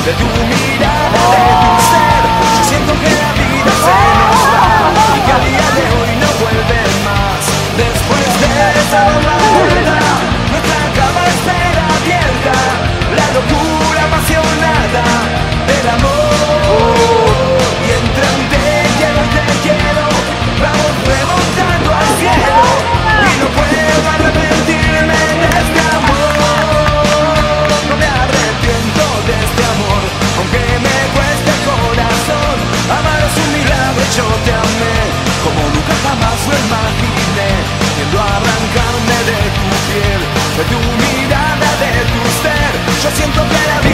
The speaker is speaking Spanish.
de tu mirada, de tu ser. Yo siento que la vida se nos va y que a día de hoy no vuelve más. Después de esa tormenta, nuestra cama espera abierta, la locura apasionada del amor. Y entre un te quiero, vamos remontando al cielo, y no puedo arrepentirme de este amor. No me arrepiento de este amor, aunque me cueste el corazón. Amar es un milagro y yo te amé como nunca jamás lo imaginé, viendo arrancarme de tu piel, de tu mirada, de tu ser. Yo siento que la